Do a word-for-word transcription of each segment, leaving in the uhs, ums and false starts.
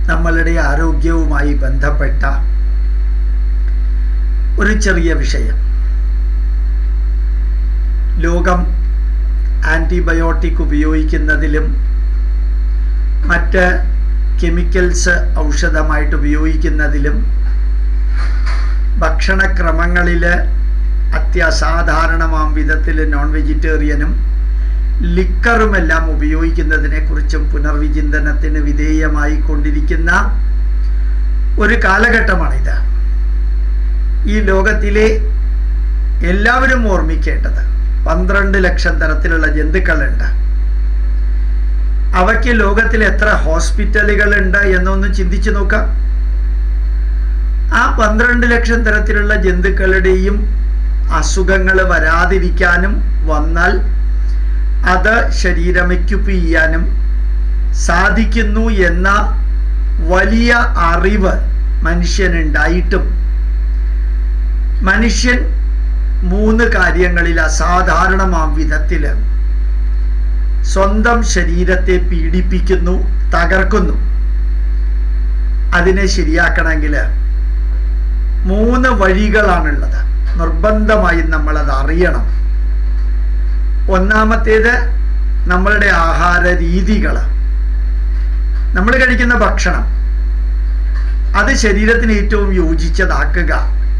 നമ്മളുടെ ആരോഗ്യവുമായി ബന്ധപ്പെട്ട ഒരു ചെറിയ വിഷയം. ലോകം ആൻറ്റിബയോട്ടിക് ഉപയോഗിക്കുന്നതിലും മറ്റ് കെമിക്കൽസ് ഔഷധമായിട്ട് ഉപയോഗിക്കുന്നതിലും ഭക്ഷണക്രമങ്ങളിൽ അത്യസാധാരണമാം വിധത്തിൽ നോൺ വെജിറ്റേറിയനും ലിക്കറുമെല്ലാം ഉപയോഗിക്കുന്നതിനെക്കുറിച്ചും പുനർവിചിന്തനത്തിന് വിധേയമായി കൊണ്ടിരിക്കുന്ന ഒരു കാലഘട്ടമാണിത്. ഈ ലോകത്തിലെ എല്ലാവരും ഓർമ്മിക്കേണ്ടത് പന്ത്രണ്ട് ലക്ഷം തരത്തിലുള്ള ജന്തുക്കളുണ്ട്. അവയ്ക്ക് ലോകത്തിൽ എത്ര ഹോസ്പിറ്റലുകളുണ്ട് എന്നൊന്ന് ചിന്തിച്ചു നോക്കാം. ആ പന്ത്രണ്ട് ലക്ഷം തരത്തിലുള്ള ജന്തുക്കളുടെയും അസുഖങ്ങൾ വരാതിരിക്കാനും വന്നാൽ അത് ശരീരം എക്യുപ്പ് ചെയ്യാനും സാധിക്കുന്നു എന്ന വലിയ അറിവ് മനുഷ്യനുണ്ടായിട്ടും മനുഷ്യൻ മൂന്ന് കാര്യങ്ങളിൽ അസാധാരണമാം വിധത്തിൽ സ്വന്തം ശരീരത്തെ പീഡിപ്പിക്കുന്നു, തകർക്കുന്നു. അതിനെ ശരിയാക്കണമെങ്കിൽ മൂന്ന് വഴികളാണുള്ളത്. നിർബന്ധമായും നമ്മളത് അറിയണം. ഒന്നാമത്തേത് നമ്മളുടെ ആഹാര രീതികൾ. നമ്മൾ കഴിക്കുന്ന ഭക്ഷണം അത് ശരീരത്തിന് ഏറ്റവും യോജിച്ചതാക്കുക.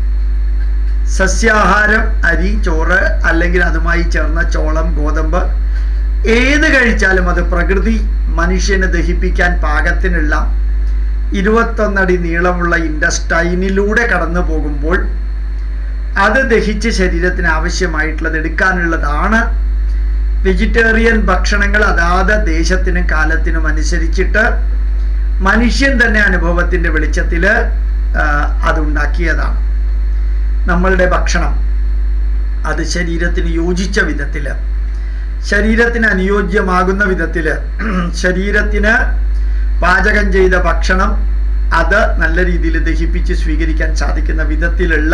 സസ്യാഹാരം, അരി, ചോറ് അല്ലെങ്കിൽ അതുമായി ചേർന്ന ചോളം, ഗോതമ്പ് ഏത് കഴിച്ചാലും അത് പ്രകൃതി മനുഷ്യന് ദഹിപ്പിക്കാൻ പാകത്തിനുള്ള ഇരുപത്തൊന്നടി നീളമുള്ള ഇൻഡസ്റ്റൈനിലൂടെ കടന്നു പോകുമ്പോൾ അത് ദഹിച്ച് ശരീരത്തിന് ആവശ്യമായിട്ടുള്ളത് എടുക്കാനുള്ളതാണ്. വെജിറ്റേറിയൻ ഭക്ഷണങ്ങൾ അതാത് ദേശത്തിനും കാലത്തിനും അനുസരിച്ചിട്ട് മനുഷ്യൻ തന്നെ അനുഭവത്തിൻ്റെ വെളിച്ചത്തിൽ അതുണ്ടാക്കിയതാണ്. നമ്മളുടെ ഭക്ഷണം അത് ശരീരത്തിന് യോജിച്ച വിധത്തിൽ, ശരീരത്തിന് അനുയോജ്യമാകുന്ന വിധത്തിൽ, ശരീരത്തിന് പാചകം ചെയ്ത ഭക്ഷണം അത് നല്ല രീതിയിൽ ദഹിപ്പിച്ച് സ്വീകരിക്കാൻ സാധിക്കുന്ന വിധത്തിലുള്ള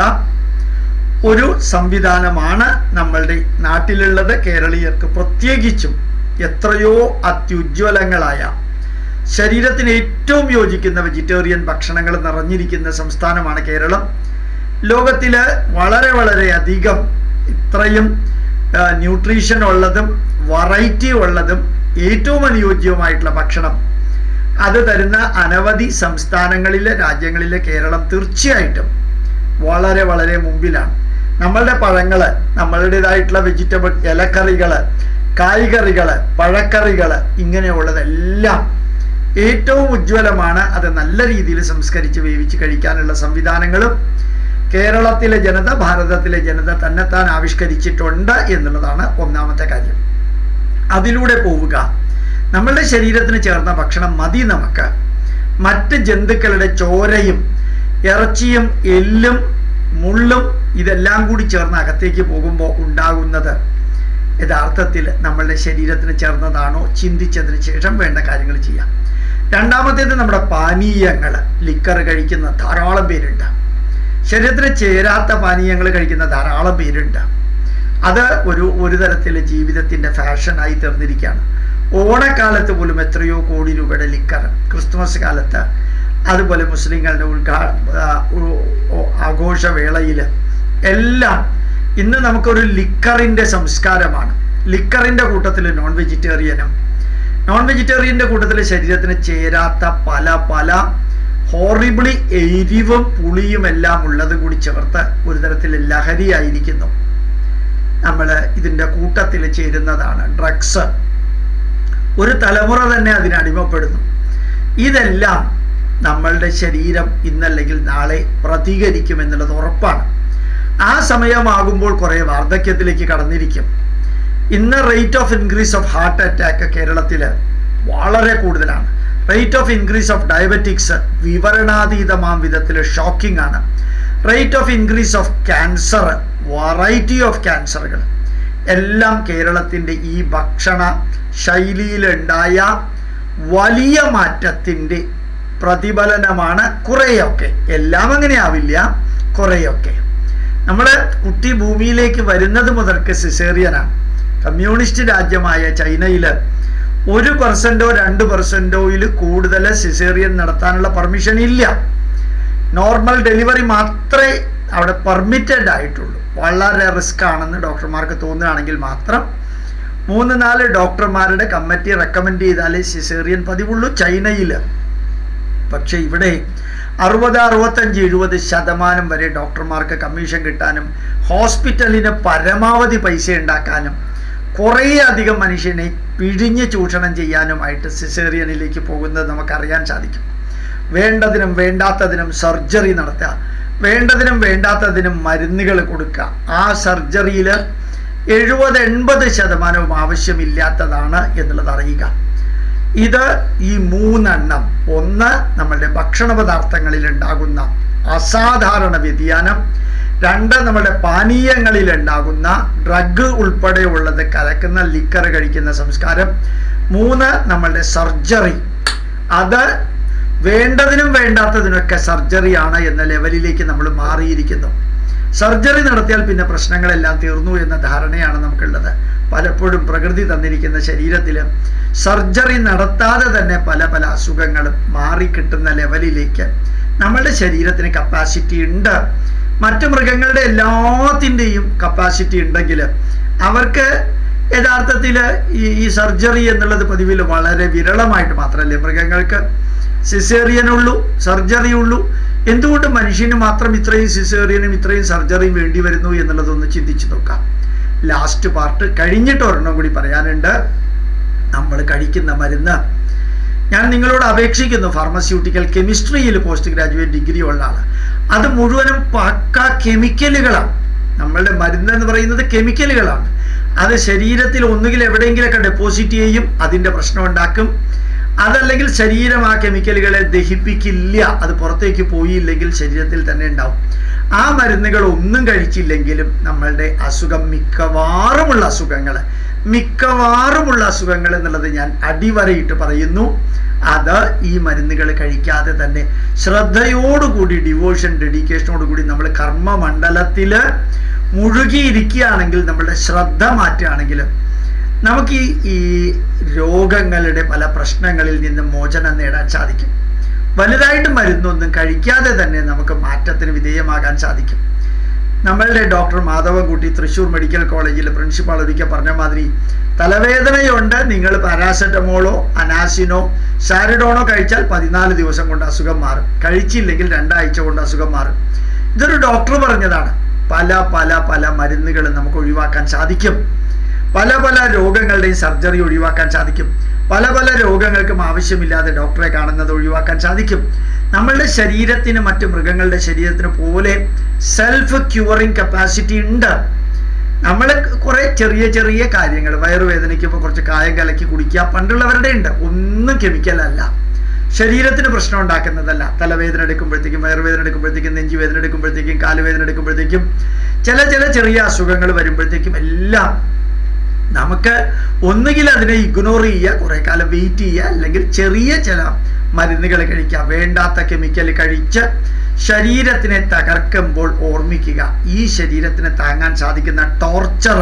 ഒരു സംവിധാനമാണ് നമ്മളുടെ നാട്ടിലുള്ളത്. കേരളീയർക്ക് പ്രത്യേകിച്ചും എത്രയോ അത്യുജ്വലങ്ങളായ ശരീരത്തിന് ഏറ്റവും യോജിക്കുന്ന വെജിറ്റേറിയൻ ഭക്ഷണങ്ങൾ നിറഞ്ഞിരിക്കുന്ന സംസ്ഥാനമാണ് കേരളം. ലോകത്തിൽ വളരെ വളരെ അധികം ഇത്രയും ന്യൂട്രീഷൻ ഉള്ളതും വെറൈറ്റി ഉള്ളതും ഏറ്റവും അനുയോജ്യവുമായിട്ടുള്ള ഭക്ഷണം അത് തരുന്ന അനവധി സംസ്ഥാനങ്ങളിലെ രാജ്യങ്ങളിലെ കേരളം തീർച്ചയായിട്ടും വളരെ വളരെ മുമ്പിലാണ്. നമ്മളുടെ പഴങ്ങൾ, നമ്മളുടേതായിട്ടുള്ള വെജിറ്റബിൾ ഇലക്കറികൾ, കായ്കറികൾ, പഴക്കറികൾ ഇങ്ങനെയുള്ളതെല്ലാം ഏറ്റവും ഉജ്ജ്വലമാണ്. അത് നല്ല രീതിയിൽ സംസ്കരിച്ച് വേവിച്ച് കഴിക്കാനുള്ള സംവിധാനങ്ങളും കേരളത്തിലെ ജനത, ഭാരതത്തിലെ ജനത തന്നെത്താൻ ആവിഷ്കരിച്ചിട്ടുണ്ട് എന്നുള്ളതാണ് ഒന്നാമത്തെ കാര്യം. അതിലൂടെ പോവുക. നമ്മളുടെ ശരീരത്തിന് ചേർന്ന ഭക്ഷണം മതി നമുക്ക്. മറ്റ് ജന്തുക്കളുടെ ചോരയും ഇറച്ചിയും എല്ലും മുള്ളും ഇതെല്ലാം കൂടി ചേർന്ന് അകത്തേക്ക് പോകുമ്പോൾ ഉണ്ടാകുന്നത് യഥാർത്ഥത്തിൽ നമ്മളുടെ ശരീരത്തിന് ചേർന്നതാണോ ചിന്തിച്ചതിന് ശേഷം വേണ്ട കാര്യങ്ങൾ ചെയ്യാം. രണ്ടാമത്തേത് നമ്മുടെ പാനീയങ്ങൾ. ലിക്കർ കഴിക്കുന്ന ധാരാളം പേരുണ്ട്. ശരീരത്തിന് ചേരാത്ത പാനീയങ്ങൾ കഴിക്കുന്ന ധാരാളം പേരുണ്ട്. അത് ഒരു ഒരു തരത്തിലെ ജീവിതത്തിൻ്റെ ഫാഷനായി തീർന്നിരിക്കുകയാണ്. ഓണക്കാലത്ത് പോലും എത്രയോ കോടി രൂപയുടെ ലിക്കർ, ക്രിസ്തുമസ് കാലത്ത്, അതുപോലെ മുസ്ലിങ്ങളുടെ ഉദ്ഘാ ആഘോഷവേളയിൽ എല്ലാം ഇന്ന് നമുക്കൊരു ലിക്കറിൻ്റെ സംസ്കാരമാണ്. ലിക്കറിൻ്റെ കൂട്ടത്തിൽ നോൺ വെജിറ്റേറിയനും, നോൺ വെജിറ്റേറിയൻ്റെ കൂട്ടത്തിൽ ശരീരത്തിന് ചേരാത്ത പല പല ഹോറിബിളി എരിവും പുളിയും എല്ലാം ഉള്ളത് കൂടി ചേർത്ത് ഒരു തരത്തിൽ ലഹരിയായിരിക്കുന്നു. നമ്മൾ ഇതിൻ്റെ കൂട്ടത്തിൽ ചേരുന്നതാണ് ഡ്രഗ്സ്. ഒരു തലമുറ തന്നെ അതിനടിമപ്പെടുന്നു. ഇതെല്ലാം നമ്മളുടെ ശരീരം ഇന്നല്ലെങ്കിൽ നാളെ പ്രതികരിക്കുമെന്നുള്ളത് ഉറപ്പാണ്. ആ സമയമാകുമ്പോൾ കുറേ വാർദ്ധക്യത്തിലേക്ക് കടന്നിരിക്കും. ഇന്ന് rate of increase of heart attack കേരളത്തിൽ വളരെ കൂടുതലാണ്. Rate of increase of diabetics വിവരണാതീതമാം വിധത്തിൽ ഷോക്കിംഗ് ആണ്. Rate of increase of cancer, variety of ക്യാൻസറുകൾ എല്ലാം കേരളത്തിൻ്റെ ഈ ഭക്ഷണ ശൈലിയിലുണ്ടായ വലിയ മാറ്റത്തിൻ്റെ പ്രതിഫലനമാണ്. കുറേയൊക്കെ, എല്ലാം അങ്ങനെ ആവില്ല, കുറേയൊക്കെ. നമ്മൾ കുട്ടി ഭൂമിയിലേക്ക് വരുന്നത് മുതൽക്ക് സിസേറിയനാണ്. കമ്മ്യൂണിസ്റ്റ് രാജ്യമായ ചൈനയിൽ ഒരു പെർസെൻറ്റോ രണ്ട് പെർസെൻറ്റോയിൽ കൂടുതൽ സിസേറിയൻ നടത്താനുള്ള പെർമിഷൻ ഇല്ല. നോർമൽ ഡെലിവറി മാത്രമേ അവിടെ പെർമിറ്റഡ് ആയിട്ടുള്ളൂ. വളരെ റിസ്ക് ആണെന്ന് ഡോക്ടർമാർക്ക് തോന്നുകയാണെങ്കിൽ മാത്രം മൂന്ന് നാല് ഡോക്ടർമാരുടെ കമ്മിറ്റി റെക്കമെൻഡ് ചെയ്താലേ സിസേറിയൻ പതിവുള്ളൂ ചൈനയിൽ. പക്ഷേ ഇവിടെ അറുപത് അറുപത്തഞ്ച് എഴുപത് ശതമാനം വരെ ഡോക്ടർമാർക്ക് കമ്മീഷൻ കിട്ടാനും ഹോസ്പിറ്റലിന് പരമാവധി പൈസ ഉണ്ടാക്കാനും കുറേ അധികം മനുഷ്യനെ പിഴിഞ്ഞ് ചൂഷണം ചെയ്യാനുമായിട്ട് സിസേറിയനിലേക്ക് പോകുന്നത് നമുക്കറിയാൻ സാധിക്കും. വേണ്ടതിനും വേണ്ടാത്തതിനും സർജറി നടത്തുക, വേണ്ടതിനും വേണ്ടാത്തതിനും മരുന്നുകൾ കൊടുക്കുക. ആ സർജറിയിൽ എഴുപത് എൺപത് ശതമാനവും ആവശ്യമില്ലാത്തതാണ് എന്നുള്ളത് അറിയുക. ഇത് ഈ മൂന്നെണ്ണം, ഒന്ന് നമ്മളുടെ ഭക്ഷണ പദാർത്ഥങ്ങളിൽ ഉണ്ടാകുന്ന അസാധാരണ വ്യതിയാനം, രണ്ട് നമ്മുടെ പാനീയങ്ങളിൽ ഉണ്ടാകുന്ന ഡ്രഗ് ഉൾപ്പെടെയുള്ളത് കലക്കുന്ന ലിക്കർ കഴിക്കുന്ന സംസ്കാരം, മൂന്ന് നമ്മളുടെ സർജറി. അത് വേണ്ടതിനും വേണ്ടാത്തതിനൊക്കെ സർജറിയാണ് എന്ന ലെവലിലേക്ക് നമ്മൾ മാറിയിരിക്കുന്നു. സർജറി നടത്തിയാൽ പിന്നെ പ്രശ്നങ്ങളെല്ലാം തീർന്നു എന്ന ധാരണയാണ് നമുക്കുള്ളത്. പലപ്പോഴും പ്രകൃതി തന്നിരിക്കുന്ന ശരീരത്തിൽ സർജറി നടത്താതെ തന്നെ പല പല അസുഖങ്ങളും മാറിക്കിട്ടുന്ന ലെവലിലേക്ക് നമ്മളുടെ ശരീരത്തിന് കപ്പാസിറ്റി ഉണ്ട്. മറ്റു മൃഗങ്ങളുടെ എല്ലാത്തിൻ്റെയും കപ്പാസിറ്റി ഉണ്ടെങ്കിൽ അവർക്ക് യഥാർത്ഥത്തിൽ ഈ ഈ സർജറി എന്നുള്ളത് പതിവിൽ വളരെ വിരളമായിട്ട് മാത്രമല്ലേ മൃഗങ്ങൾക്ക് സിസേറിയനുള്ളൂ, സർജറി ഉള്ളൂ. എന്തുകൊണ്ട് മനുഷ്യന് മാത്രം ഇത്രയും സിസേറിയനും ഇത്രയും സർജറിയും വേണ്ടി വരുന്നു എന്നുള്ളതൊന്ന് ചിന്തിച്ചു നോക്കാം. ലാസ്റ്റ് പാർട്ട് കഴിഞ്ഞിട്ട് ഒരെണ്ണം കൂടി പറയാനുണ്ട്. നമ്മൾ കഴിക്കുന്ന മരുന്ന്, ഞാൻ നിങ്ങളോട് അപേക്ഷിക്കുന്നു, ഫാർമസ്യൂട്ടിക്കൽ കെമിസ്ട്രിയിൽ പോസ്റ്റ് ഗ്രാജുവേറ്റ് ഡിഗ്രി ഉള്ള ആൾ, അത് മുഴുവനും പക്ക കെമിക്കലുകളാണ്. നമ്മളുടെ മരുന്ന് എന്ന് പറയുന്നത് കെമിക്കലുകളാണ്. അത് ശരീരത്തിൽ ഒന്നുകിൽ എവിടെയെങ്കിലൊക്കെ ഡെപ്പോസിറ്റ് ചെയ്യും, അതിൻ്റെ പ്രശ്നം ഉണ്ടാക്കും. അതല്ലെങ്കിൽ ശരീരം ആ കെമിക്കലുകളെ ദഹിപ്പിക്കില്ല, അത് പുറത്തേക്ക് പോയില്ലെങ്കിൽ ശരീരത്തിൽ തന്നെ ഉണ്ടാവും. ആ മരുന്നുകൾ ഒന്നും കഴിച്ചില്ലെങ്കിലും നമ്മളുടെ അസുഖം മിക്കവാറുമുള്ള അസുഖങ്ങൾ മിക്കവാറുമുള്ള അസുഖങ്ങൾ എന്നുള്ളത് ഞാൻ അടിവരയിട്ട് പറയുന്നു. അത് ഈ മരുന്നുകൾ കഴിക്കാതെ തന്നെ ശ്രദ്ധയോടുകൂടി ഡിവോഷൻ ഡെഡിക്കേഷനോടുകൂടി നമ്മൾ കർമ്മമണ്ഡലത്തിൽ മുഴുകിയിരിക്കുകയാണെങ്കിൽ, നമ്മളുടെ ശ്രദ്ധ മാറ്റുകയാണെങ്കിൽ നമുക്ക് ഈ ഈ രോഗങ്ങളുടെ പല പ്രശ്നങ്ങളിൽ നിന്ന് മോചനം നേടാൻ സാധിക്കും. വലുതായിട്ട് മരുന്നൊന്നും കഴിക്കാതെ തന്നെ നമുക്ക് മാറ്റത്തിന് വിധേയമാകാൻ സാധിക്കും. നമ്മളുടെ ഡോക്ടർ മാധവൻകുട്ടി തൃശ്ശൂർ മെഡിക്കൽ കോളേജിലെ പ്രിൻസിപ്പാൾ ഒരിക്കൽ പറഞ്ഞ മാതിരി, തലവേദനയുണ്ട്, നിങ്ങൾ പാരാസെറ്റമോളോ അനാസിനോ സാരിഡോണോ കഴിച്ചാൽ പതിനാല് ദിവസം കൊണ്ട് അസുഖം മാറും, കഴിച്ചില്ലെങ്കിൽ രണ്ടാഴ്ച കൊണ്ട് അസുഖം മാറും. ഇതൊരു ഡോക്ടർ പറഞ്ഞതാണ്. പല പല പല മരുന്നുകൾ നമുക്ക് ഒഴിവാക്കാൻ സാധിക്കും. പല പല രോഗങ്ങളുടെയും സർജറി ഒഴിവാക്കാൻ സാധിക്കും. പല പല രോഗങ്ങൾക്കും ആവശ്യമില്ലാതെ ഡോക്ടറെ കാണുന്നത് ഒഴിവാക്കാൻ സാധിക്കും. നമ്മളുടെ ശരീരത്തിന് മറ്റ് മൃഗങ്ങളുടെ ശരീരത്തിന് പോലെ സെൽഫ് ക്യൂറിങ് കപ്പാസിറ്റി ഉണ്ട്. നമ്മൾ കുറേ ചെറിയ ചെറിയ കാര്യങ്ങൾ, വയറുവേദനയ്ക്കുമ്പോൾ കുറച്ച് കായം കലക്കി കുടിക്കുക, പണ്ടുള്ളവരുടെ ഉണ്ട്. ഒന്നും കെമിക്കലല്ല, ശരീരത്തിന് പ്രശ്നം ഉണ്ടാക്കുന്നതല്ല. തലവേദന എടുക്കുമ്പോഴത്തേക്കും, വയറുവേദന എടുക്കുമ്പോഴത്തേക്കും, നെഞ്ചുവേദന എടുക്കുമ്പോഴത്തേക്കും, കാലുവേദന എടുക്കുമ്പോഴത്തേക്കും, ചില ചില ചെറിയ അസുഖങ്ങൾ വരുമ്പോഴത്തേക്കും എല്ലാം നമുക്ക് ഒന്നുകിൽ അതിനെ ഇഗ്നോർ ചെയ്യുക, കുറേ കാലം വെയിറ്റ് ചെയ്യുക, അല്ലെങ്കിൽ ചെറിയ ചില മരുന്നുകൾ കഴിക്കുക. വേണ്ടാത്ത കെമിക്കൽ കഴിച്ച് ശരീരത്തിനെ തകർക്കുമ്പോൾ ഓർമ്മിക്കുക, ഈ ശരീരത്തിന് താങ്ങാൻ സാധിക്കുന്ന ടോർച്ചർ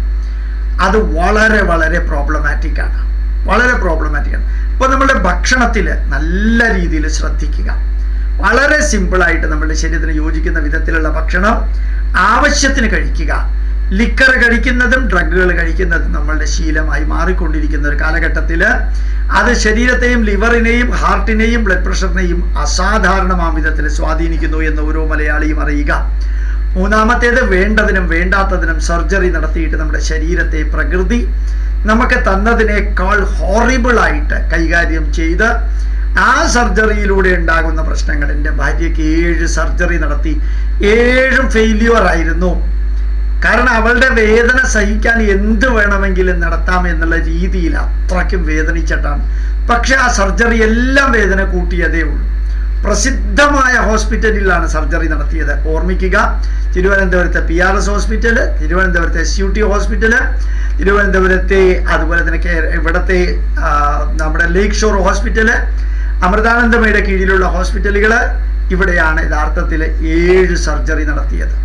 അത് വളരെ വളരെ പ്രോബ്ലമാറ്റിക് ആണ്, വളരെ പ്രോബ്ലമാറ്റിക് ആണ്. അപ്പോൾ നമ്മളുടെ ഭക്ഷണത്തിൽ നല്ല രീതിയിൽ ശ്രദ്ധിക്കുക. വളരെ സിമ്പിളായിട്ട് നമ്മളുടെ ശരീരത്തിന് യോജിക്കുന്ന വിധത്തിലുള്ള ഭക്ഷണം ആവശ്യത്തിന് കഴിക്കുക. ലിക്കർ കഴിക്കുന്നതും ഡ്രഗുകൾ കഴിക്കുന്നതും നമ്മളുടെ ശീലമായി മാറിക്കൊണ്ടിരിക്കുന്ന ഒരു കാലഘട്ടത്തിൽ അത് ശരീരത്തെയും ലിവറിനെയും ഹാർട്ടിനെയും ബ്ലഡ് പ്രഷറിനെയും അസാധാരണമാം വിധത്തിൽ സ്വാധീനിക്കുന്നു എന്ന് ഓരോ മലയാളിയും അറിയുക. മൂന്നാമത്തേത്, വേണ്ടതിനും വേണ്ടാത്തതിനും സർജറി നടത്തിയിട്ട് നമ്മുടെ ശരീരത്തെ പ്രകൃതി നമുക്ക് തന്നതിനേക്കാൾ ഹോറിബിളായിട്ട് കൈകാര്യം ചെയ്ത് ആ സർജറിയിലൂടെ ഉണ്ടാകുന്ന പ്രശ്നങ്ങൾ, എൻ്റെ ഭാര്യയ്ക്ക് ഏഴ് സർജറി നടത്തി, ഏഴും ഫെയില്യുവർ ആയിരുന്നു. കാരണം അവളുടെ വേദന സഹിക്കാൻ എന്ത് വേണമെങ്കിലും നടത്താം എന്നുള്ള രീതിയിൽ അത്രയ്ക്കും വേദനിച്ചിട്ടാണ്. പക്ഷെ ആ സർജറി എല്ലാം വേദന കൂട്ടിയതേ ഉള്ളൂ. പ്രസിദ്ധമായ ഹോസ്പിറ്റലിലാണ് സർജറി നടത്തിയത്. ഓർമ്മിക്കുക, തിരുവനന്തപുരത്തെ പി ആർ എസ് ഹോസ്പിറ്റല്, തിരുവനന്തപുരത്തെ എസ് യു ടി ഹോസ്പിറ്റല്, തിരുവനന്തപുരത്തെ അതുപോലെ തന്നെ ഇവിടത്തെ നമ്മുടെ ലേക്ക് ഷോർ ഹോസ്പിറ്റല്, അമൃതാനന്ദമയുടെ കീഴിലുള്ള ഹോസ്പിറ്റലുകൾ, ഇവിടെയാണ് യഥാർത്ഥത്തിൽ ഏഴ് സർജറി നടത്തിയത്.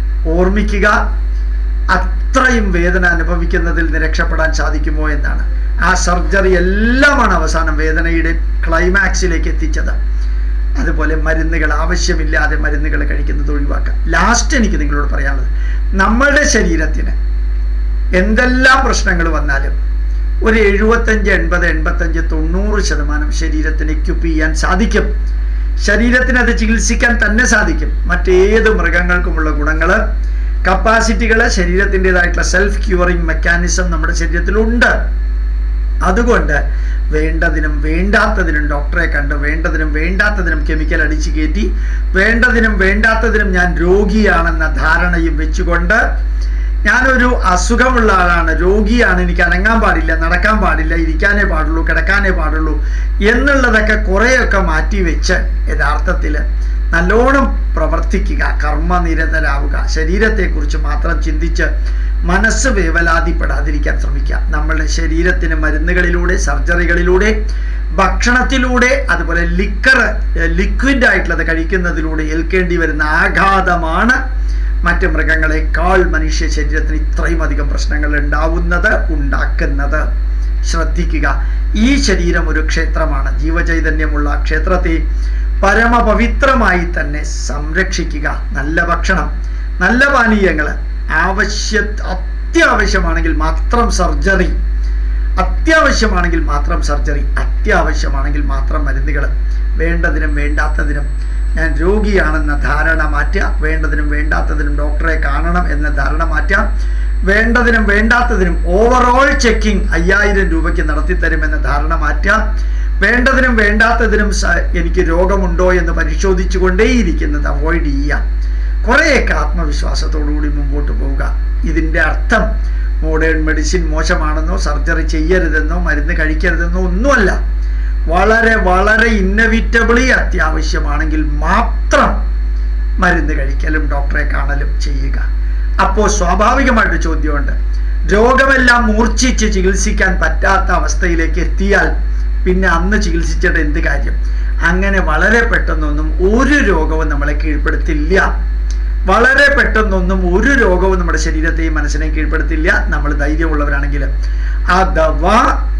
ഓർമ്മിക്കുക, അത്രയും വേദന അനുഭവിക്കുന്നതിൽ നിന്ന് രക്ഷപ്പെടാൻ സാധിക്കുമോ എന്നാണ്. ആ സർജറി എല്ലാമാണ് അവസാനം വേദനയുടെ ക്ലൈമാക്സിലേക്ക് എത്തിച്ചത്. അതുപോലെ മരുന്നുകൾ ആവശ്യമില്ലാതെ മരുന്നുകൾ കഴിക്കുന്നത് ഒഴിവാക്കുക. ലാസ്റ്റ് എനിക്ക് നിങ്ങളോട് പറയാനുള്ളത്, നമ്മളുടെ ശരീരത്തിന് എന്തെല്ലാം പ്രശ്നങ്ങൾ വന്നാലും ഒരു എഴുപത്തഞ്ച് എൺപത് എൺപത്തഞ്ച് തൊണ്ണൂറ് ശതമാനം ശരീരത്തിന് എക്യുപ്പ് ചെയ്യാൻ സാധിക്കും. ശരീരത്തിന് അത് ചികിത്സിക്കാൻ തന്നെ സാധിക്കും. മറ്റേത് മൃഗങ്ങൾക്കുമുള്ള ഗുണങ്ങൾ, കപ്പാസിറ്റികൾ, ശരീരത്തിൻ്റെതായിട്ടുള്ള സെൽഫ് ക്യൂറിങ് മെക്കാനിസം നമ്മുടെ ശരീരത്തിലുണ്ട്. അതുകൊണ്ട് വേണ്ടതിനും വേണ്ടാത്തതിനും ഡോക്ടറെ കണ്ട്, വേണ്ടതിനും വേണ്ടാത്തതിനും കെമിക്കൽ അടിച്ചു കയറ്റി, വേണ്ടതിനും വേണ്ടാത്തതിനും ഞാൻ രോഗിയാണെന്ന ധാരണയും വെച്ചുകൊണ്ട്, ഞാനൊരു അസുഖമുള്ള ആളാണ്, രോഗിയാണ്, എനിക്ക് അനങ്ങാൻ പാടില്ല, നടക്കാൻ പാടില്ല, ഇരിക്കാനേ പാടുള്ളൂ, കിടക്കാനേ പാടുള്ളൂ എന്നുള്ളതൊക്കെ കുറേയൊക്കെ മാറ്റി വെച്ച് യഥാർത്ഥത്തിൽ നല്ലോണം പ്രവർത്തിക്കുക, കർമ്മനിരതരാവുക, ശരീരത്തെക്കുറിച്ച് മാത്രം ചിന്തിച്ച് മനസ്സ് വേവലാതിപ്പെടാതിരിക്കാൻ ശ്രമിക്കുക. നമ്മളുടെ ശരീരത്തിന് മരുന്നുകളിലൂടെ, സർജറികളിലൂടെ, ഭക്ഷണത്തിലൂടെ, അതുപോലെ ലിക്കർ ലിക്വിഡ് ആയിട്ടുള്ളത് കഴിക്കുന്നതിലൂടെ ഏൽക്കേണ്ടി വരുന്ന ആഘാതമാണ് മറ്റ് മൃഗങ്ങളെക്കാൾ മനുഷ്യ ശരീരത്തിന് ഇത്രയും അധികം പ്രശ്നങ്ങൾ ഉണ്ടാവുന്നത്, ഉണ്ടാക്കുന്നത്. ശ്രദ്ധിക്കുക, ഈ ശരീരം ഒരു ക്ഷേത്രമാണ്. ജീവചൈതന്യമുള്ള ക്ഷേത്രത്തെ പരമപവിത്രമായി തന്നെ സംരക്ഷിക്കുക. നല്ല ഭക്ഷണം, നല്ല പാനീയങ്ങൾ, ആവശ്യ അത്യാവശ്യമാണെങ്കിൽ മാത്രം സർജറി, അത്യാവശ്യമാണെങ്കിൽ മാത്രം സർജറി, അത്യാവശ്യമാണെങ്കിൽ മാത്രം മരുന്നുകൾ. വേണ്ടതിനും വേണ്ടാത്തതിനും ഞാൻ രോഗിയാണെന്ന ധാരണ മാറ്റുക. വേണ്ടതിനും വേണ്ടാത്തതിനും ഡോക്ടറെ കാണണം എന്ന ധാരണ മാറ്റുക. വേണ്ടതിനും വേണ്ടാത്തതിനും ഓവറോൾ ചെക്കിംഗ് അയ്യായിരം രൂപയ്ക്ക് നടത്തിത്തരുമെന്ന ധാരണ മാറ്റുക. വേണ്ടതിനും വേണ്ടാത്തതിനും എനിക്ക് രോഗമുണ്ടോ എന്ന് പരിശോധിച്ചു കൊണ്ടേയിരിക്കുന്നത് അവോയ്ഡ് ചെയ്യുക. കുറേയൊക്കെ ആത്മവിശ്വാസത്തോടുകൂടി മുമ്പോട്ട് പോവുക. ഇതിൻ്റെ അർത്ഥം മോഡേൺ മെഡിസിൻ മോശമാണെന്നോ, സർജറി ചെയ്യരുതെന്നോ, മരുന്ന് കഴിക്കരുതെന്നോ ഒന്നുമല്ല. വളരെ വളരെ ഇന്നവിറ്റബിളി അത്യാവശ്യമാണെങ്കിൽ മാത്രം മരുന്ന് കഴിക്കലും ഡോക്ടറെ കാണലും ചെയ്യുക. അപ്പോൾ സ്വാഭാവികമായിട്ട് ചോദ്യമുണ്ട്, രോഗമെല്ലാം മൂർച്ഛിച്ച് ചികിത്സിക്കാൻ പറ്റാത്ത അവസ്ഥയിലേക്ക് എത്തിയാൽ പിന്നെ അന്ന് ചികിത്സിച്ചിട്ട് എന്ത് കാര്യം? അങ്ങനെ വളരെ പെട്ടെന്നൊന്നും ഒരു രോഗവും നമ്മളെ കീഴ്പ്പെടുത്തില്ല. വളരെ പെട്ടെന്നൊന്നും ഒരു രോഗവും നമ്മുടെ ശരീരത്തെയും മനസ്സിനെയും കീഴ്പ്പെടുത്തില്ല, നമ്മൾ ധൈര്യമുള്ളവരാണെങ്കിൽ. അഥവാ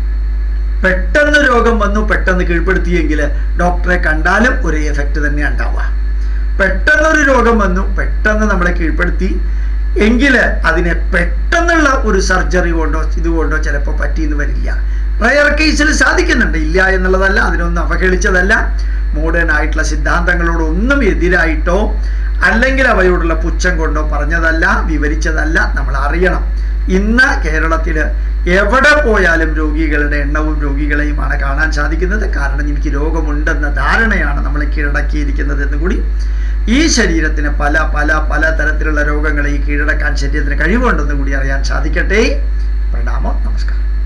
പെട്ടെന്ന് രോഗം വന്നു, പെട്ടെന്ന് കീഴ്പ്പെടുത്തിയെങ്കിൽ ഡോക്ടറെ കണ്ടാലും ഒരേ എഫക്റ്റ് തന്നെ ഉണ്ടാവുക. പെട്ടെന്നൊരു രോഗം വന്നു, പെട്ടെന്ന് നമ്മളെ കീഴ്പ്പെടുത്തി എങ്കിൽ അതിനെ പെട്ടെന്നുള്ള ഒരു സർജറി കൊണ്ടോ ഇതുകൊണ്ടോ ചിലപ്പോൾ പറ്റിയെന്ന് വരില്ല. റയർ കേസിൽ സാധിക്കുന്നുണ്ട്, ഇല്ല എന്നുള്ളതല്ല, അതിനൊന്നും അവഹേളിച്ചതല്ല. മോഡേൺ ആയിട്ടുള്ള സിദ്ധാന്തങ്ങളോടൊന്നും എതിരായിട്ടോ അല്ലെങ്കിൽ അവയോടുള്ള പുച്ഛം കൊണ്ടോ പറഞ്ഞതല്ല, വിവരിച്ചതല്ല. നമ്മൾ അറിയണം, ഇന്ന് കേരളത്തിൽ എവിടെ പോയാലും രോഗികളുടെ എണ്ണവും രോഗികളെയുമാണ് കാണാൻ സാധിക്കുന്നത്. കാരണം എനിക്ക് രോഗമുണ്ടെന്ന ധാരണയാണ് നമ്മളെ കീഴടക്കിയിരിക്കുന്നത് എന്ന് കൂടി. ഈ ശരീരത്തിന് പല പല പല തരത്തിലുള്ള രോഗങ്ങളെ കീഴടക്കാൻ ശരീരത്തിന് കഴിവുണ്ടെന്ന് കൂടി അറിയാൻ സാധിക്കട്ടെ. പ്രണാമം, നമസ്കാരം.